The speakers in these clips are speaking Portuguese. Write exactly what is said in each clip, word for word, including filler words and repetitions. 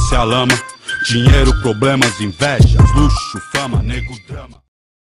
se a lama. Dinheiro, problemas, invejas, luxo, fama, nego, drama.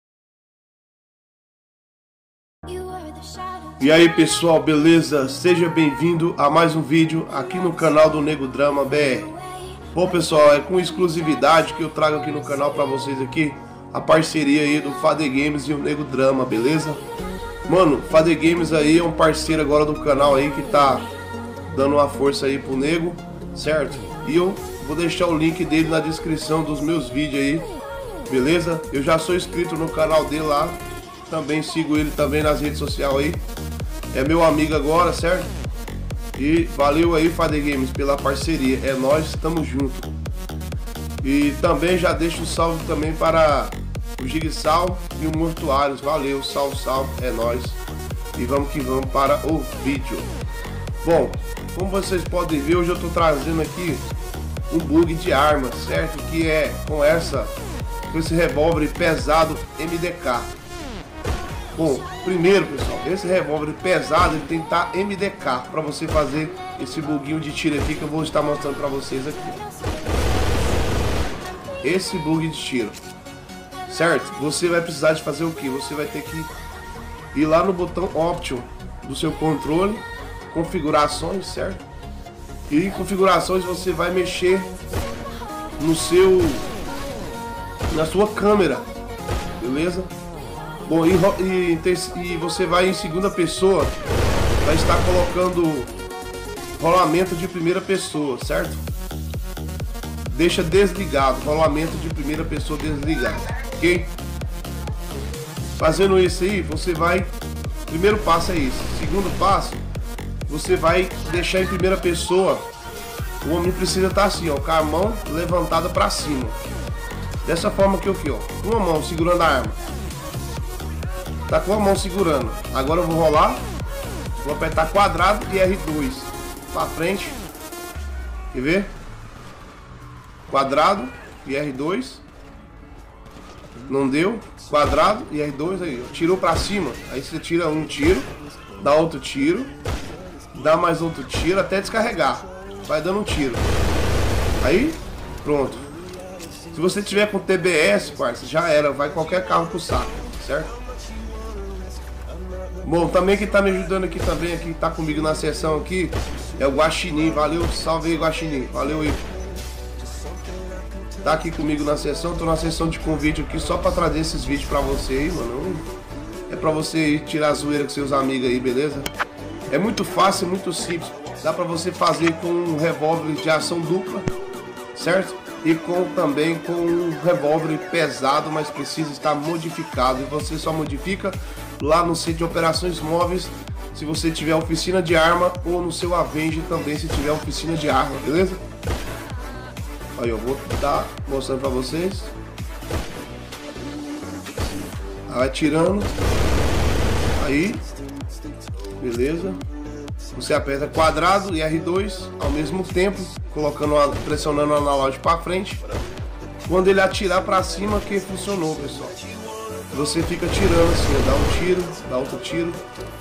E aí pessoal, beleza? Seja bem-vindo a mais um vídeo aqui no canal do Nego Drama B R. Bom pessoal, é com exclusividade que eu trago aqui no canal pra vocês aqui a parceria aí do Fader Games e o Nego Drama, beleza? Mano, Fader Games aí é um parceiro agora do canal aí que tá dando uma força aí pro Nego, certo? E eu vou deixar o link dele na descrição dos meus vídeos aí, beleza? Eu já sou inscrito no canal dele lá, também sigo ele também nas redes sociais aí. É meu amigo agora, certo? E valeu aí, Fader Games, pela parceria. É nóis, tamo junto. E também já deixo um salve também para o Jigsaw e o Mortuários. Valeu, salve, salve, é nóis. E vamos que vamos para o vídeo. Bom, como vocês podem ver, hoje eu tô trazendo aqui um bug de arma, certo? Que é com essa, com esse revólver pesado M D K. Bom, primeiro pessoal, esse revólver pesado ele tem que estar M D K para você fazer esse buguinho de tiro aqui que eu vou estar mostrando para vocês aqui. Esse bug de tiro, certo? Você vai precisar de fazer o que? Você vai ter que ir lá no botão Option do seu controle, configurações, certo? E em configurações você vai mexer no seu, na sua câmera, beleza? Bom, e, e, e você vai em segunda pessoa, vai estar colocando rolamento de primeira pessoa, certo? Deixa desligado, rolamento de primeira pessoa desligado, ok? Fazendo isso aí, você vai, primeiro passo é isso. Segundo passo, você vai deixar em primeira pessoa, o homem precisa estar assim, ó, com a mão levantada para cima. Dessa forma que eu aqui, ó, uma mão segurando a arma. Tá com a mão segurando. Agora eu vou rolar. Vou apertar quadrado e R dois para frente. Quer ver? Quadrado e R dois. Não deu. Quadrado e R dois aí. Tirou para cima. Aí você tira um tiro, dá outro tiro, dá mais outro tiro até descarregar. Vai dando um tiro. Aí, pronto. Se você tiver com T B S, parça, já era. Vai qualquer carro pro saco, certo? Bom, também quem tá me ajudando aqui também, aqui tá comigo na sessão aqui, é o Guaxinim. Valeu, salve aí, Guaxinim. Valeu aí. Tá aqui comigo na sessão, tô na sessão de convite aqui só pra trazer esses vídeos pra você aí, mano. É pra você ir tirar a zoeira com seus amigos aí, beleza? É muito fácil, muito simples. Dá pra você fazer com um revólver de ação dupla, certo? E com também com um revólver pesado, mas precisa estar modificado. E você só modifica lá no centro de operações móveis, se você tiver oficina de arma, ou no seu Avenger também, se tiver oficina de arma, beleza? Aí eu vou estar mostrando pra vocês. Vai tirando. Aí, beleza. Você aperta quadrado e R dois ao mesmo tempo, colocando, pressionando o analógico para frente. Quando ele atirar para cima, que funcionou, pessoal. Você fica tirando assim, dá um tiro, dá outro tiro.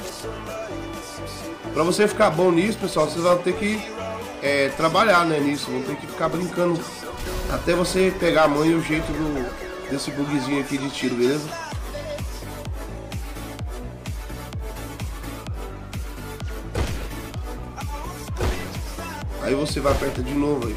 Para você ficar bom nisso, pessoal, vocês vão ter que é, trabalhar, né, nisso. Vão ter que ficar brincando até você pegar a manha e o jeito do, desse bugzinho aqui de tiro, beleza? Aí você vai apertar de novo aí.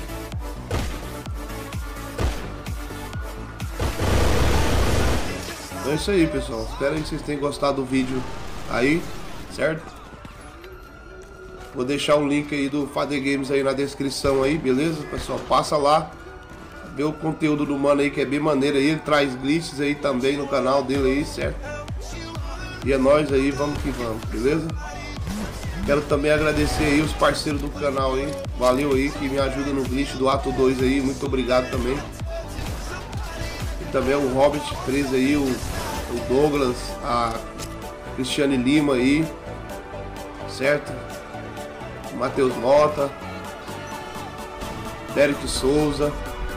Então é isso aí, pessoal. Espero que vocês tenham gostado do vídeo aí, certo? Vou deixar o link aí do Fader Games aí na descrição aí, beleza? Pessoal, passa lá, vê o conteúdo do mano aí que é bem maneiro aí. Ele traz glitches aí também no canal dele aí, certo? E é nóis aí, vamos que vamos, beleza? Quero também agradecer aí os parceiros do canal aí. Valeu aí que me ajuda no glitch do ato dois aí. Muito obrigado também. E também o Hobbit três aí, o, o Douglas, a Cristiane Lima aí, certo? O Matheus Mota, Derek Souza.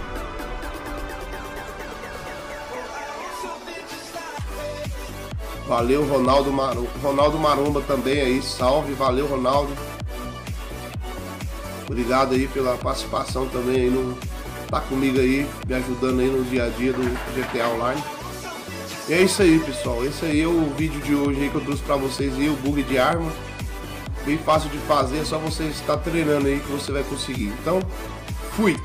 Valeu, Ronaldo Maromba, Ronaldo Maromba também aí, salve, valeu, Ronaldo. Obrigado aí pela participação também aí no, tá comigo aí, me ajudando aí no dia a dia do G T A Online. E é isso aí, pessoal, esse aí é o vídeo de hoje aí que eu trouxe pra vocês aí, o bug de arma. Bem fácil de fazer, é só você estar treinando aí que você vai conseguir. Então, fui!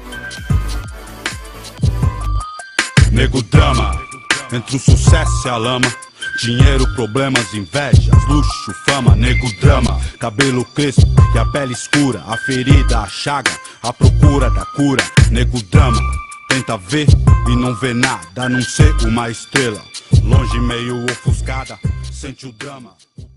Nego Drama, entre o sucesso e a lama. Dinheiro, problemas, invejas, luxo, fama. Nego Drama, cabelo crespo e a pele escura. A ferida, a chaga, a procura da cura. Nego Drama, tenta ver e não vê nada, a não ser uma estrela longe, meio ofuscada, sente o drama.